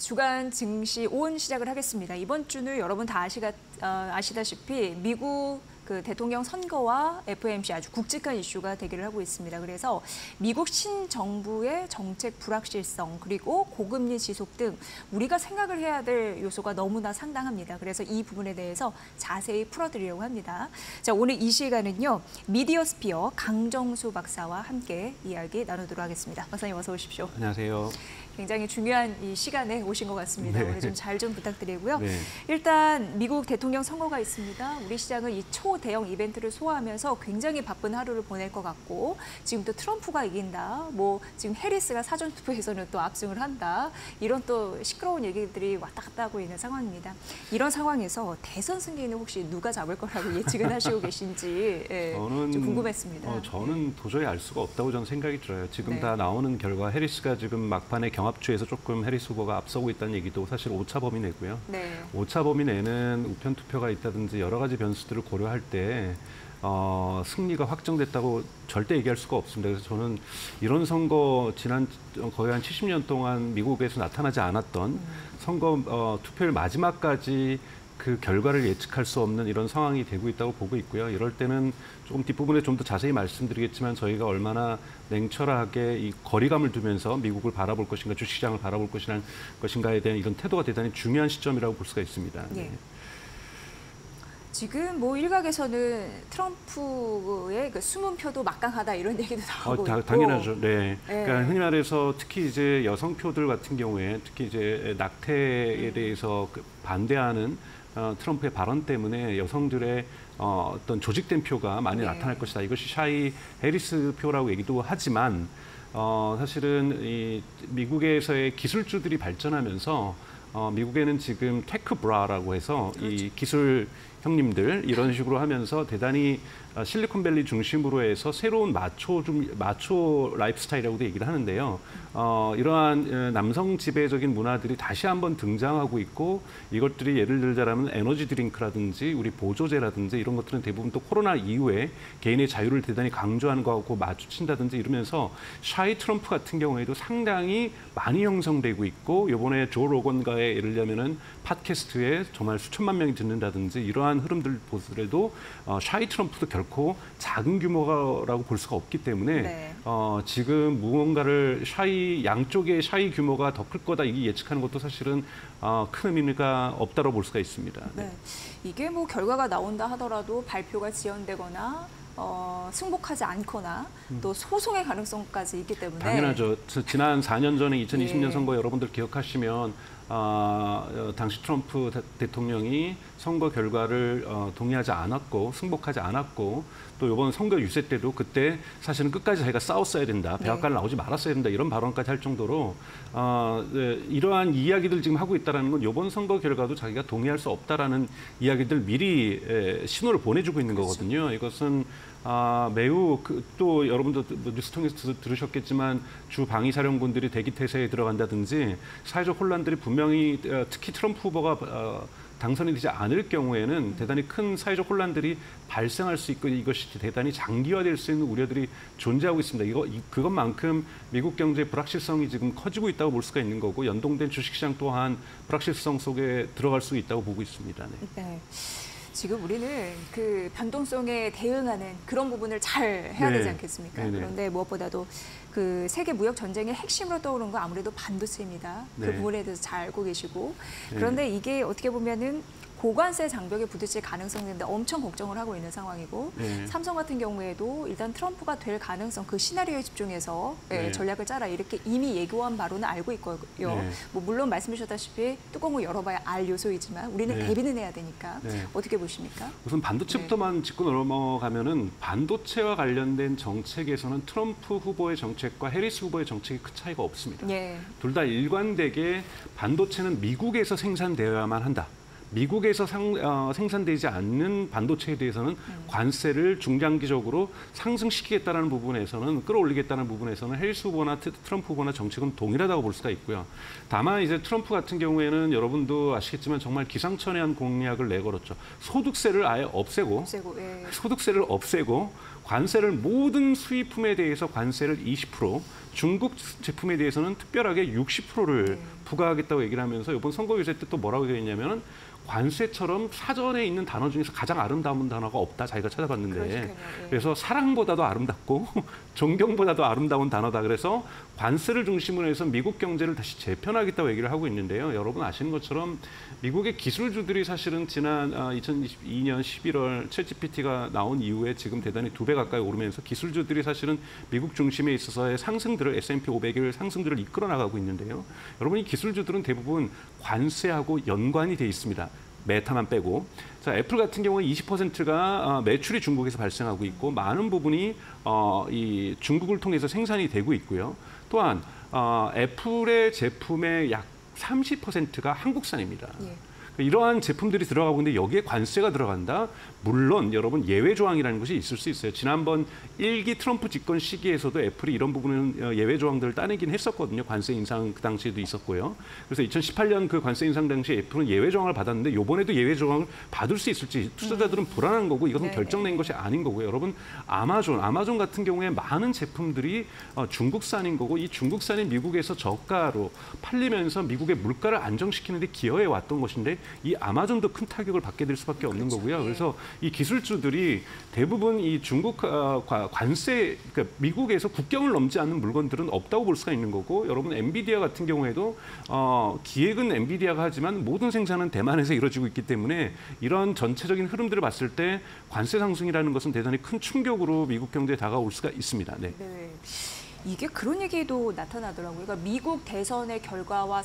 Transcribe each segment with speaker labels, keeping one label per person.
Speaker 1: 주간 증시 온 시작을 하겠습니다. 이번 주는 여러분 다 아시다시피 미국 대통령 선거와 FOMC 아주 굵직한 이슈가 대결을 하고 있습니다. 그래서 미국 신정부의 정책 불확실성 그리고 고금리 지속 등 우리가 생각을 해야 될 요소가 너무나 상당합니다. 그래서 이 부분에 대해서 자세히 풀어드리려고 합니다. 자, 오늘 이 시간은요. 미디어스피어 강정수 박사와 함께 이야기 나누도록 하겠습니다. 박사님 어서 오십시오.
Speaker 2: 안녕하세요.
Speaker 1: 굉장히 중요한 이 시간에 오신 것 같습니다.
Speaker 2: 네.
Speaker 1: 오늘 좀 잘 좀 부탁드리고요.
Speaker 2: 네.
Speaker 1: 일단 미국 대통령 선거가 있습니다. 우리 시장은 이 초대형 이벤트를 소화하면서 굉장히 바쁜 하루를 보낼 것 같고 지금 또 트럼프가 이긴다. 뭐 지금 해리스가 사전투표에서는 또 압승을 한다. 이런 또 시끄러운 얘기들이 왔다 갔다 하고 있는 상황입니다. 이런 상황에서 대선 승리는 혹시 누가 잡을 거라고 예측은 하시고 계신지 좀 궁금했습니다.
Speaker 2: 저는 도저히 알 수가 없다고 저는 생각이 들어요. 지금
Speaker 1: 네.
Speaker 2: 다 나오는 결과 해리스가 지금 막판에 경합주에서 조금 해리스 후보가 앞서고 있다는 얘기도 사실 오차 범위 내고요.
Speaker 1: 네.
Speaker 2: 오차 범위 내는 우편 투표가 있다든지 여러 가지 변수들을 고려할 때 승리가 확정됐다고 절대 얘기할 수가 없습니다. 그래서 저는 이런 선거 지난 거의 한 70년 동안 미국에서 나타나지 않았던 선거 투표일 마지막까지 그 결과를 예측할 수 없는 이런 상황이 되고 있다고 보고 있고요. 이럴 때는 조금 뒷부분에 좀 더 자세히 말씀드리겠지만 저희가 얼마나 냉철하게 이 거리감을 두면서 미국을 바라볼 것인가, 주식시장을 바라볼 것인가에 대한 이런 태도가 대단히 중요한 시점이라고 볼 수가 있습니다.
Speaker 1: 예.
Speaker 2: 네.
Speaker 1: 지금 뭐 일각에서는 트럼프의 그 숨은 표도 막강하다 이런 얘기도 나오고 있고.
Speaker 2: 당연하죠. 네.
Speaker 1: 네.
Speaker 2: 그러니까 흔히 말해서 특히 이제 여성표들 같은 경우에 특히 이제 낙태에 대해서 반대하는 트럼프의 발언 때문에 여성들의 어떤 조직된 표가 많이
Speaker 1: 네.
Speaker 2: 나타날 것이다. 이것이 샤이 해리스 표라고 얘기도 하지만 사실은 이 미국에서의 기술주들이 발전하면서 미국에는 지금 테크 브라라고 해서
Speaker 1: 그렇죠.
Speaker 2: 이 기술 형님들 이런 식으로 하면서 대단히 실리콘밸리 중심으로 해서 새로운 마초 라이프 스타일이라고도 얘기를 하는데요. 이러한 남성 지배적인 문화들이 다시 한번 등장하고 있고 이것들이 예를 들자면 에너지 드링크라든지 우리 보조제라든지 이런 것들은 대부분 또 코로나 이후에 개인의 자유를 대단히 강조하는 거하고 마주친다든지 이러면서 샤이 트럼프 같은 경우에도 상당히 많이 형성되고 있고 이번에 조 로건과의 예를 들자면은 팟캐스트에 정말 수천만 명이 듣는다든지 이러한 흐름들 보더라도 샤이 트럼프도 결코 작은 규모라고 볼 수가 없기 때문에
Speaker 1: 네.
Speaker 2: 지금 무언가를 양쪽의 샤이 규모가 더 클 거다 이게 예측하는 것도 사실은 큰 의미가 없다고 볼 수가 있습니다.
Speaker 1: 네.
Speaker 2: 네.
Speaker 1: 이게 뭐 결과가 나온다 하더라도 발표가 지연되거나 승복하지 않거나 또 소송의 가능성까지 있기 때문에
Speaker 2: 당연하죠. 지난 4년 전에 2020년
Speaker 1: 예.
Speaker 2: 선거 여러분들 기억하시면 당시 트럼프 대통령이 선거 결과를 동의하지 않았고 승복하지 않았고 또 이번 선거 유세 때도 그때 사실은 끝까지 자기가 싸웠어야 된다. 백악관을 나오지 말았어야 된다. 이런 발언까지 할 정도로 이러한 이야기들 지금 하고 있다는 건 이번 선거 결과도 자기가 동의할 수 없다라는 이야기들 미리 신호를 보내주고 있는 거거든요. 이것은 매우 또 여러분도 뉴스 통해서 들으셨겠지만 주 방위사령군들이 대기 태세에 들어간다든지 사회적 혼란들이 분명히 특히 트럼프 후보가 당선이 되지 않을 경우에는 대단히 큰 사회적 혼란들이 발생할 수 있고 이것이 대단히 장기화될 수 있는 우려들이 존재하고 있습니다. 그것만큼 미국 경제의 불확실성이 지금 커지고 있다고 볼 수가 있는 거고 연동된 주식시장 또한 불확실성 속에 들어갈 수 있다고 보고 있습니다. 네.
Speaker 1: 네. 지금 우리는 그 변동성에 대응하는 그런 부분을 잘 해야 되지 않겠습니까?
Speaker 2: 네네.
Speaker 1: 그런데 무엇보다도 그 세계 무역 전쟁의 핵심으로 떠오르는 건 아무래도 반도체입니다. 그
Speaker 2: 네.
Speaker 1: 부분에 대해서 잘 알고 계시고
Speaker 2: 네.
Speaker 1: 그런데 이게 어떻게 보면은 고관세 장벽에 부딪힐 가능성이 있는데 엄청 걱정을 하고 있는 상황이고
Speaker 2: 네.
Speaker 1: 삼성 같은 경우에도 일단 트럼프가 될 가능성 그 시나리오에 집중해서
Speaker 2: 네.
Speaker 1: 전략을 짜라 이렇게 이미 예고한 바로는 알고 있고요.
Speaker 2: 네.
Speaker 1: 뭐 물론 말씀 주셨다시피 뚜껑을 열어봐야 알 요소이지만 우리는
Speaker 2: 네.
Speaker 1: 대비는 해야 되니까
Speaker 2: 네.
Speaker 1: 어떻게 보십니까?
Speaker 2: 우선 반도체부터만 짚고 넘어가면은 반도체와 관련된 정책에서는 트럼프 후보의 정책과 해리스 후보의 정책이 큰 차이가 없습니다.
Speaker 1: 예.
Speaker 2: 둘 다 일관되게 반도체는 미국에서 생산되어야만 한다. 미국에서 생산되지 않는 반도체에 대해서는 관세를 중장기적으로 상승시키겠다는 부분에서는 끌어올리겠다는 부분에서는 해리스 후보나 트럼프 후보나 정책은 동일하다고 볼 수가 있고요. 다만 이제 트럼프 같은 경우에는 여러분도 아시겠지만 정말 기상천외한 공약을 내걸었죠. 소득세를 아예 없애고
Speaker 1: 예.
Speaker 2: 소득세를 없애고 관세를 모든 수입품에 대해서 관세를 20% 중국 제품에 대해서는 특별하게 60%를 부과하겠다고 얘기를 하면서 이번 선거 유세 때 또 뭐라고 얘기했냐면은 관세처럼 사전에 있는 단어 중에서 가장 아름다운 단어가 없다. 자기가 찾아봤는데.
Speaker 1: 그러니까요. 예.
Speaker 2: 그래서 사랑보다도 아름답고 존경보다도 아름다운 단어다. 그래서 관세를 중심으로 해서 미국 경제를 다시 재편하겠다고 얘기를 하고 있는데요. 여러분 아시는 것처럼 미국의 기술주들이 사실은 지난 2022년 11월 챗GPT가 나온 이후에 지금 대단히 2배 가까이 오르면서 기술주들이 사실은 미국 중심에 있어서의 상승들을 S&P 500의 상승들을 이끌어 나가고 있는데요. 여러분 이 기술주들은 대부분 관세하고 연관이 돼 있습니다. 메타만 빼고. 자, 애플 같은 경우는 20%가 매출이 중국에서 발생하고 있고 많은 부분이 이 중국을 통해서 생산이 되고 있고요. 또한 애플의 제품의 약 30%가 한국산입니다.
Speaker 1: 예.
Speaker 2: 이러한 제품들이 들어가고 있는데 여기에 관세가 들어간다? 물론 여러분 예외 조항이라는 것이 있을 수 있어요. 지난번 1기 트럼프 집권 시기에서도 애플이 이런 부분은 예외 조항들을 따내긴 했었거든요. 관세 인상 그 당시에도 있었고요. 그래서 2018년 그 관세 인상 당시에 애플은 예외 조항을 받았는데 이번에도 예외 조항을 받을 수 있을지 투자자들은 불안한 거고 이것은 결정낸 것이 아닌 거고요. 여러분 아마존 같은 경우에 많은 제품들이 중국산인 거고 이 중국산이 미국에서 저가로 팔리면서 미국의 물가를 안정시키는 데 기여해 왔던 것인데 이 아마존도 큰 타격을 받게 될 수밖에 없는 거고요. 그래서 이 기술주들이 대부분 이 중국 관세, 그러니까 미국에서 국경을 넘지 않는 물건들은 없다고 볼 수가 있는 거고, 여러분 엔비디아 같은 경우에도 기획은 엔비디아가 하지만 모든 생산은 대만에서 이루어지고 있기 때문에 이런 전체적인 흐름들을 봤을 때 관세 상승이라는 것은 대단히 큰 충격으로 미국 경제에 다가올 수가 있습니다. 네.
Speaker 1: 네. 이게 그런 얘기도 나타나더라고요. 그러니까 미국 대선의 결과와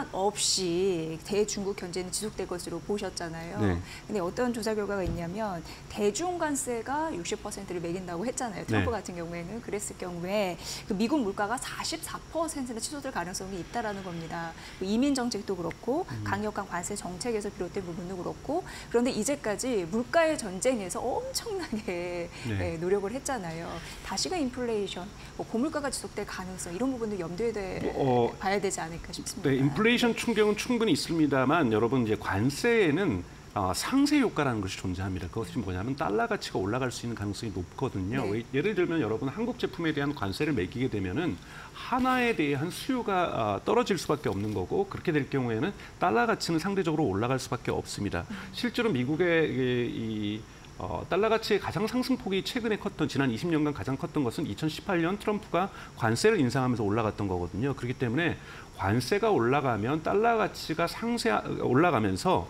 Speaker 1: 상관없이 대중국 견제는 지속될 것으로 보셨잖아요.
Speaker 2: 네.
Speaker 1: 근데 어떤 조사 결과가 있냐면 대중 관세가 60%를 매긴다고 했잖아요. 트럼프
Speaker 2: 네.
Speaker 1: 같은 경우에는 그랬을 경우에 그 미국 물가가 44%는 치솟을 가능성이 있다라는 겁니다. 이민 정책도 그렇고 강력한 관세 정책에서 비롯된 부분도 그렇고, 그런데 이제까지 물가의 전쟁에서 엄청나게
Speaker 2: 네.
Speaker 1: 노력을 했잖아요. 다시금 인플레이션, 고물가가 지속될 가능성 이런 부분도 염두에 봐야 되지 않을까 싶습니다.
Speaker 2: 네, 인플레이션 충격은 충분히 있습니다만 여러분 이제 관세에는 상세 효과라는 것이 존재합니다. 그것이 뭐냐면 달러 가치가 올라갈 수 있는 가능성이 높거든요.
Speaker 1: 네.
Speaker 2: 예를 들면 여러분 한국 제품에 대한 관세를 매기게 되면은 하나에 대한 수요가 떨어질 수밖에 없는 거고, 그렇게 될 경우에는 달러 가치는 상대적으로 올라갈 수밖에 없습니다. 실제로 미국의 달러 가치의 가장 상승폭이 최근에 컸던 지난 20년간 가장 컸던 것은 2018년 트럼프가 관세를 인상하면서 올라갔던 거거든요. 그렇기 때문에 관세가 올라가면 달러 가치가 올라가면서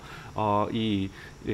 Speaker 2: 이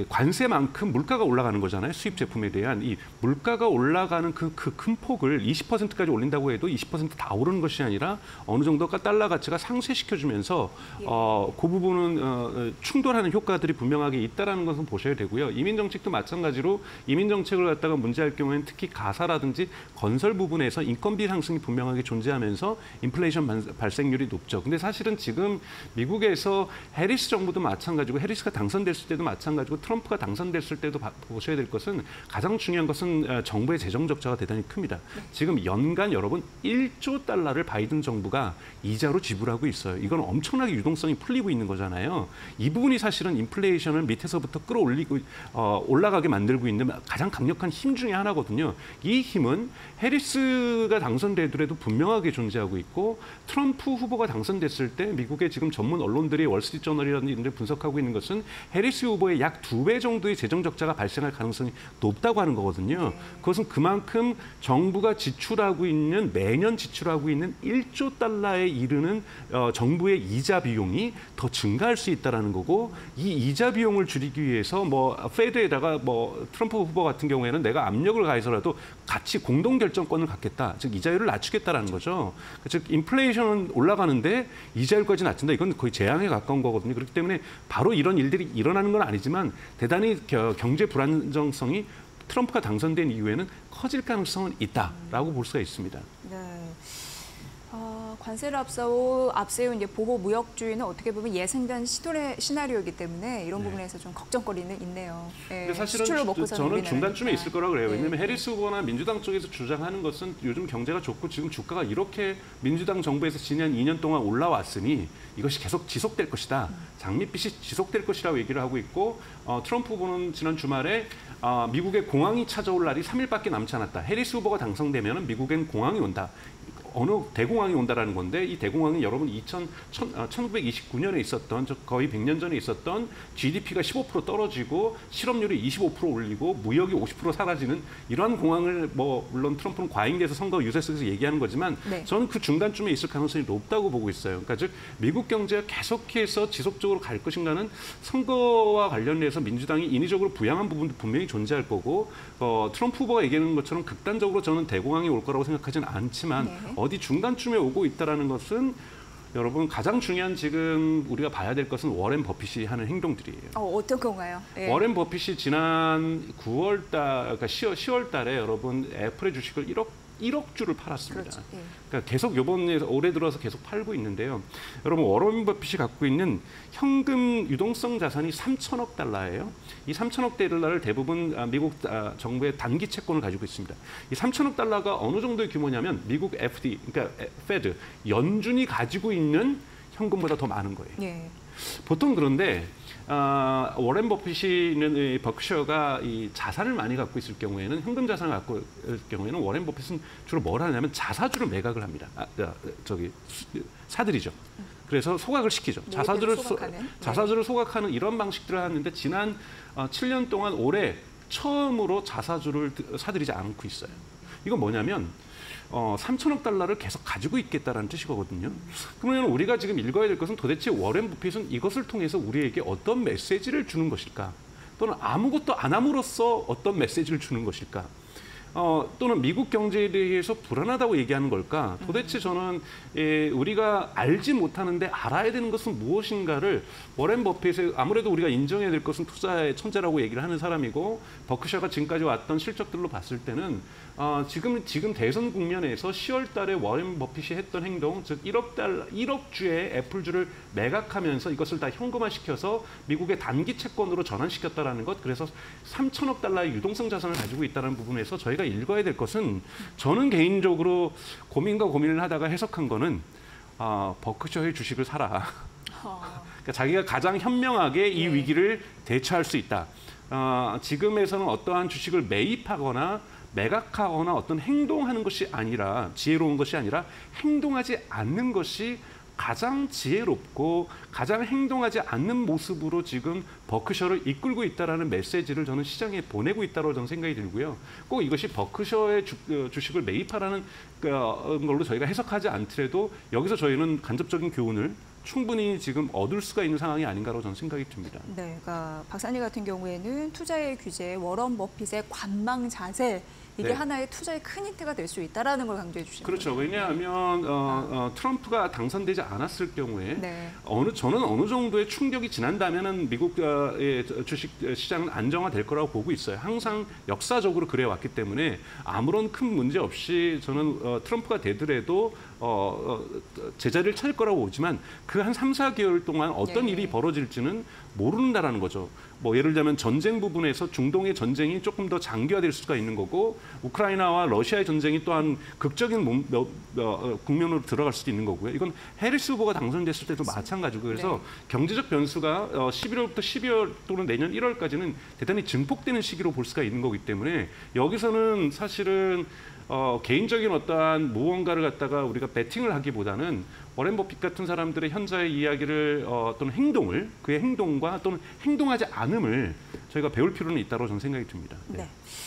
Speaker 2: 관세만큼 물가가 올라가는 거잖아요. 수입 제품에 대한 이 물가가 올라가는 그 큰 폭을 20%까지 올린다고 해도 20%다 오르는 것이 아니라 어느 정도가 달러 가치가 상쇄시켜주면서 그 부분은 충돌하는 효과들이 분명하게 있다라는 것은 보셔야 되고요. 이민 정책도 마찬가지로 이민 정책을 갖다가 문제할 경우에는 특히 가사라든지 건설 부분에서 인건비 상승이 분명하게 존재하면서 인플레이션 발생률이 높죠. 근데 사실은 지금 미국에서 해리스 정부도 마찬가지고 해리스가 당선됐을 때도 마찬가지고 트럼프가 당선됐을 때도 보셔야 될 것은 가장 중요한 것은 정부의 재정 적자가 대단히 큽니다. 지금 연간 여러분 1조 달러를 바이든 정부가 이자로 지불하고 있어요. 이건 엄청나게 유동성이 풀리고 있는 거잖아요. 이 부분이 사실은 인플레이션을 밑에서부터 끌어올리고 올라가게 만들고 있는 가장 강력한 힘 중에 하나거든요. 이 힘은 해리스가 당선되더라도 분명하게 존재하고 있고, 트럼프 후보가 당선됐을 때 미국의 지금 전문 언론들이 월스트리트저널이라는 이런 데 분석하고 있는 것은 해리스 후보의 약 2배 정도의 재정 적자가 발생할 가능성이 높다고 하는 거거든요. 그것은 그만큼 정부가 지출하고 있는 매년 지출하고 있는 1조 달러에 이르는 정부의 이자 비용이 더 증가할 수 있다라는 거고, 이 이자 비용을 줄이기 위해서 페드에다가 트럼프 후보 같은 경우에는 내가 압력을 가해서라도 같이 공동 결정권을 갖겠다. 즉 이자율을 낮추겠다라는 거죠. 즉 인플레이션은 올라가는데 이자율까지 낮춘다. 이건 거의 재앙에 가까운 거거든요. 그렇기 때문에 바로 이런 일들이 일어나는 건 아니지만 대단히 경제 불안정성이 트럼프가 당선된 이후에는 커질 가능성은 있다라고 볼 수가 있습니다.
Speaker 1: 네. 관세를 앞세운 이제 보호 무역주의는 어떻게 보면 예상된 시나리오이기 때문에 이런 부분에서 좀 걱정거리는 있네요.
Speaker 2: 근데 사실은 저는 중간쯤에 있을 거라고 그래요. 왜냐하면 해리스 후보나 민주당 쪽에서 주장하는 것은 요즘 경제가 좋고 지금 주가가 이렇게 민주당 정부에서 지난 2년 동안 올라왔으니 이것이 계속 지속될 것이다. 장밋빛이 지속될 것이라고 얘기를 하고 있고, 트럼프 후보는 지난 주말에 미국의 공항이 찾아올 날이 3일밖에 남지 않았다. 해리스 후보가 당선되면 미국엔 공항이 온다. 어느 대공황이 온다라는 건데 이 대공황이 여러분 1929년에 있었던 거의 100년 전에 있었던 GDP가 15% 떨어지고 실업률이 25% 올리고 무역이 50% 사라지는 이러한 공황을 뭐 물론 트럼프는 과잉돼서 선거 유세 속에서 얘기하는 거지만
Speaker 1: 네.
Speaker 2: 저는 그 중간쯤에 있을 가능성이 높다고 보고 있어요. 그러니까 즉 미국 경제가 계속해서 지속적으로 갈 것인가는 선거와 관련해서 민주당이 인위적으로 부양한 부분도 분명히 존재할 거고 트럼프 후보가 얘기하는 것처럼 극단적으로 저는 대공황이 올 거라고 생각하지는 않지만
Speaker 1: 네.
Speaker 2: 어디 중간쯤에 오고 있다라는 것은 여러분 가장 중요한 지금 우리가 봐야 될 것은 워렌 버핏이 하는 행동들이에요.
Speaker 1: 어떤 건가요? 예.
Speaker 2: 워렌 버핏이 지난 9월 달, 그러니까 10월 달에 여러분 애플의 주식을 1억 주를 팔았습니다.
Speaker 1: 그렇죠. 예.
Speaker 2: 그러니까 계속 이번에 올해 들어서 계속 팔고 있는데요. 여러분 워런 버핏이 갖고 있는 현금 유동성 자산이 3천억 달러예요. 이 3천억 달러를 대부분 미국 정부의 단기 채권을 가지고 있습니다. 이 3천억 달러가 어느 정도의 규모냐면 미국 FD, 그러니까 페드, 연준이 가지고 있는 현금보다 더 많은 거예요.
Speaker 1: 예.
Speaker 2: 보통 그런데 워렌 버핏이는 버크셔가 이 자산을 많이 갖고 있을 경우에는 현금 자산을 갖고 있을 경우에는 워렌 버핏은 주로 뭘 하냐면 자사주를 매각을 합니다. 사들이죠. 그래서 소각을 시키죠. 자사주를 소각하는 이런 방식들을 하는데 지난 7년 동안 올해 처음으로 자사주를 사들이지 않고 있어요. 이건 뭐냐면 3천억 달러를 계속 가지고 있겠다라는 뜻이거든요. 그러면 우리가 지금 읽어야 될 것은 도대체 워렌 버핏은 이것을 통해서 우리에게 어떤 메시지를 주는 것일까? 또는 아무것도 안 함으로써 어떤 메시지를 주는 것일까? 또는 미국 경제에 대해서 불안하다고 얘기하는 걸까? 도대체 저는 우리가 알지 못하는데 알아야 되는 것은 무엇인가를 워렌 버핏의 아무래도 우리가 인정해야 될 것은 투자의 천재라고 얘기를 하는 사람이고 버크셔가 지금까지 왔던 실적들로 봤을 때는 지금 대선 국면에서 10월 달에 워렌 버핏이 했던 행동, 즉 1억 주의 애플주를 매각하면서 이것을 다 현금화시켜서 미국의 단기 채권으로 전환시켰다라는 것, 그래서 3천억 달러의 유동성 자산을 가지고 있다는 부분에서 저희가 읽어야 될 것은 저는 개인적으로 고민을 하다가 해석한 거는 버크셔의 주식을 사라. 그러니까 자기가 가장 현명하게 이 위기를 대처할 수 있다. 지금에서는 어떠한 주식을 매입하거나 매각하거나 어떤 행동하는 것이 아니라 지혜로운 것이 아니라 행동하지 않는 것이 가장 지혜롭고 가장 행동하지 않는 모습으로 지금 버크셔를 이끌고 있다라는 메시지를 저는 시장에 보내고 있다고 저는 생각이 들고요. 꼭 이것이 버크셔의 주식을 매입하라는 걸로 저희가 해석하지 않더라도 여기서 저희는 간접적인 교훈을 충분히 지금 얻을 수가 있는 상황이 아닌가로 저는 생각이 듭니다.
Speaker 1: 네, 그러니까 박사님 같은 경우에는 투자의 규제, 워런 버핏의 관망 자세 이게
Speaker 2: 네.
Speaker 1: 하나의 투자의 큰 힌트가 될 수 있다라는 걸 강조해 주시는
Speaker 2: 그렇죠.
Speaker 1: 거죠.
Speaker 2: 왜냐하면 트럼프가 당선되지 않았을 경우에
Speaker 1: 네.
Speaker 2: 저는 어느 정도의 충격이 지난다면은 미국의 주식 시장은 안정화될 거라고 보고 있어요. 항상 역사적으로 그래 왔기 때문에 아무런 큰 문제 없이 저는 트럼프가 되더라도 제자리를 찾을 거라고 보지만 그 한 3, 4개월 동안 어떤
Speaker 1: 네.
Speaker 2: 일이 벌어질지는 모른다라는 거죠. 뭐 예를 들면 전쟁 부분에서 중동의 전쟁이 조금 더 장기화될 수가 있는 거고 우크라이나와 러시아의 전쟁이 또한 극적인 국면으로 들어갈 수도 있는 거고요. 이건 해리스 후보가 당선됐을 때도 마찬가지고 그래서
Speaker 1: 네.
Speaker 2: 경제적 변수가 11월부터 12월 또는 내년 1월까지는 대단히 증폭되는 시기로 볼 수가 있는 거기 때문에 여기서는 사실은 개인적인 어떠한 무언가를 갖다가 우리가 베팅을 하기보다는 워렌 버핏 같은 사람들의 현자의 이야기를 또는 행동을 그의 행동과 또는 행동하지 않음을 저희가 배울 필요는 있다고 저는 생각이 듭니다.
Speaker 1: 네.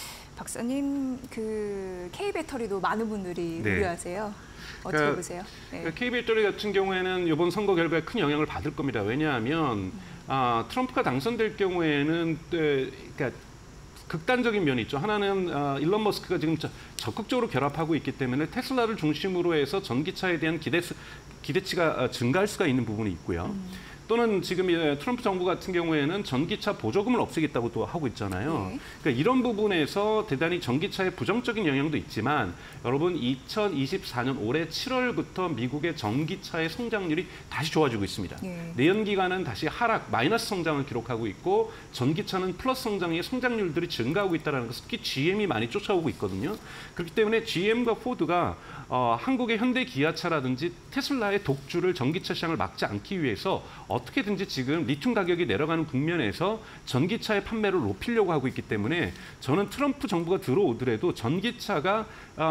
Speaker 1: 박사님 그 K 배터리도 많은 분들이
Speaker 2: 네.
Speaker 1: 우려하세요. 어떻게 보세요? 네.
Speaker 2: K 배터리 같은 경우에는 이번 선거 결과에 큰 영향을 받을 겁니다. 왜냐하면 트럼프가 당선될 경우에는 그러니까 극단적인 면이 있죠. 하나는 일론 머스크가 지금 적극적으로 결합하고 있기 때문에 테슬라를 중심으로 해서 전기차에 대한 기대치가 증가할 수가 있는 부분이 있고요. 또는 지금 트럼프 정부 같은 경우에는 전기차 보조금을 없애겠다고 또 하고 있잖아요.
Speaker 1: 네.
Speaker 2: 그러니까 이런 부분에서 대단히 전기차에 부정적인 영향도 있지만 여러분 2024년 올해 7월부터 미국의 전기차의 성장률이 다시 좋아지고 있습니다.
Speaker 1: 네.
Speaker 2: 내연기관은 다시 하락, 마이너스 성장을 기록하고 있고 전기차는 플러스 성장의 성장률들이 증가하고 있다는 것을 특히 GM이 많이 쫓아오고 있거든요. 그렇기 때문에 GM과 포드가 한국의 현대 기아차라든지 테슬라의 독주를 전기차 시장을 막지 않기 위해서 어떻게든지 지금 리튬 가격이 내려가는 국면에서 전기차의 판매를 높이려고 하고 있기 때문에 저는 트럼프 정부가 들어오더라도 전기차가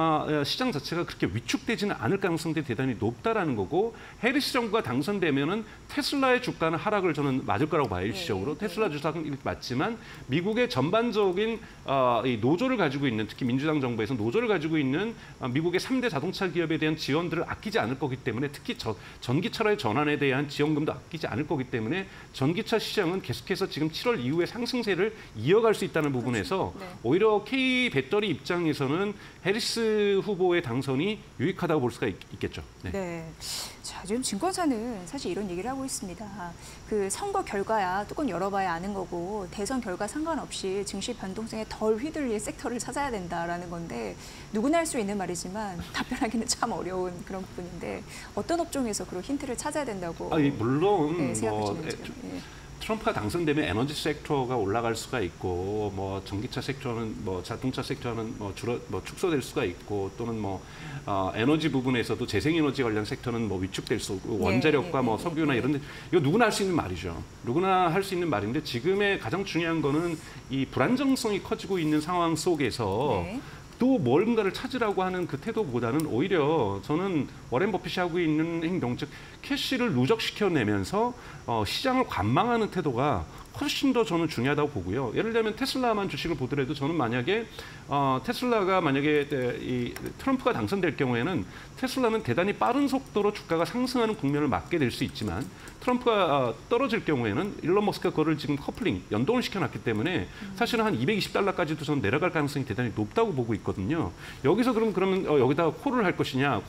Speaker 2: 시장 자체가 그렇게 위축되지는 않을 가능성이 대단히 높다라는 거고 해리스 정부가 당선되면은 테슬라의 주가는 하락을 저는 맞을 거라고 봐요. 일시적으로. 테슬라 주가는 맞지만 미국의 전반적인 이 노조를 가지고 있는 특히 민주당 정부에서 노조를 가지고 있는 미국의 3대 자동차 기업에 대한 지원들을 아끼지 않을 거기 때문에 특히 전기차로의 전환에 대한 지원금도 아끼지 않을 거기 때문에 전기차 시장은 계속해서 지금 7월 이후에 상승세를 이어갈 수 있다는 부분에서
Speaker 1: 그렇죠. 네.
Speaker 2: 오히려 K 배터리 입장에서는 해리스 후보의 당선이 유익하다고 볼 수가 있겠죠. 네.
Speaker 1: 네. 자, 지금 증권사는 사실 이런 얘기를 하고 있습니다. 그 선거 결과야 뚜껑 열어봐야 아는 거고 대선 결과 상관없이 증시 변동성에 덜 휘둘릴 섹터를 찾아야 된다라는 건데 누구나 할 수 있는 말이지만 답변하기는 참 어려운 그런 부분인데 어떤 업종에서 그런 힌트를 찾아야 된다고
Speaker 2: 물론
Speaker 1: 네, 생각하시는지.
Speaker 2: 트럼프가 당선되면 에너지 섹터가 올라갈 수가 있고 뭐 전기차 섹터는 뭐 자동차 섹터는 뭐 축소될 수가 있고 또는 뭐 에너지 부분에서도 재생에너지 관련 섹터는 뭐 위축될 수 있고 원자력과 뭐 석유나 이런 데 이거 누구나 할 수 있는 말이죠. 누구나 할 수 있는 말인데 지금의 가장 중요한 거는 이 불안정성이 커지고 있는 상황 속에서 또 뭔가를 찾으라고 하는 그 태도보다는 오히려 저는 워렌 버핏이 하고 있는 행동, 즉 캐시를 누적시켜내면서 시장을 관망하는 태도가 훨씬 더 저는 중요하다고 보고요. 예를 들면 테슬라만 주식을 보더라도 저는 만약에 테슬라가 만약에 이 트럼프가 당선될 경우에는 테슬라는 대단히 빠른 속도로 주가가 상승하는 국면을 맞게 될 수 있지만 트럼프가 떨어질 경우에는 일론 머스크가 그거를 지금 커플링, 연동을 시켜놨기 때문에 사실은 한 $220까지도 저는 내려갈 가능성이 대단히 높다고 보고 있거든요. 여기서 그러면 여기다가 콜을 할 것이냐,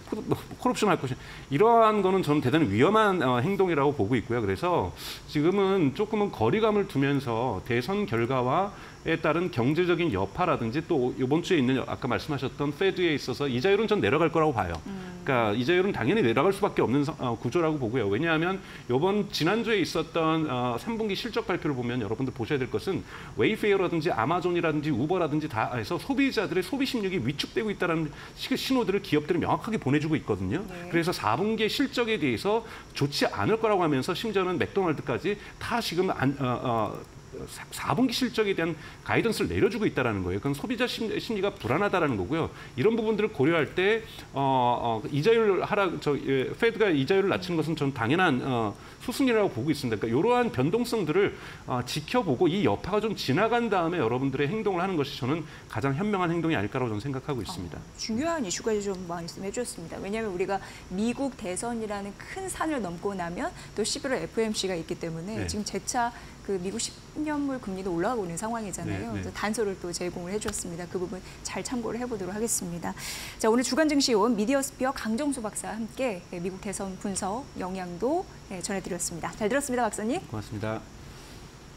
Speaker 2: 콜옵션 할 것이냐 이러한 거는 저는 대단히 위험한 행동이라고 보고 있고요. 그래서 지금은 조금은 거리감을 두면서 대선 결과와에 따른 경제적인 여파라든지 또 이번 주에 있는 아까 말씀하셨던 페드에 있어서 이자율은 전 내려갈 거라고 봐요. 그러니까 이자율은 당연히 내려갈 수밖에 없는 구조라고 보고요. 왜냐하면 이번 지난주에 있었던 3분기 실적 발표를 보면 여러분들 보셔야 될 것은 웨이페어라든지 아마존이라든지 우버라든지 다 해서 소비자들의 소비 심력이 위축되고 있다는 신호들을 기업들이 명확하게 보내주고 있거든요. 그래서 4분기 실적에 대해서 좋지 않을 거라고 하면서 심지어는 맥도날드까지 다 지금 4분기 실적에 대한 가이던스를 내려주고 있다는 거예요. 그건 소비자 심리가 불안하다는 거고요. 이런 부분들을 고려할 때 이자율 하락, 페드가 이자율을 낮추는 것은 전 당연한 수순이라고 보고 있습니다. 그러니까 이러한 변동성들을 지켜보고 이 여파가 좀 지나간 다음에 여러분들의 행동을 하는 것이 저는 가장 현명한 행동이 아닐까라고 저는 생각하고 있습니다.
Speaker 1: 중요한 이슈까지 좀 말씀해 주셨습니다. 왜냐하면 우리가 미국 대선이라는 큰 산을 넘고 나면 또 11월 FOMC가 있기 때문에 지금 재차 그 미국 10년물 금리도 올라가고 있는 상황이잖아요. 그래서 단서를 또 제공을 해주셨습니다. 그 부분 잘 참고를 해보도록 하겠습니다. 자, 오늘 주간 증시온 미디어스피어 강정수 박사와 함께 미국 대선 분석 영향도 전해드렸습니다. 잘 들었습니다, 박사님.
Speaker 2: 고맙습니다.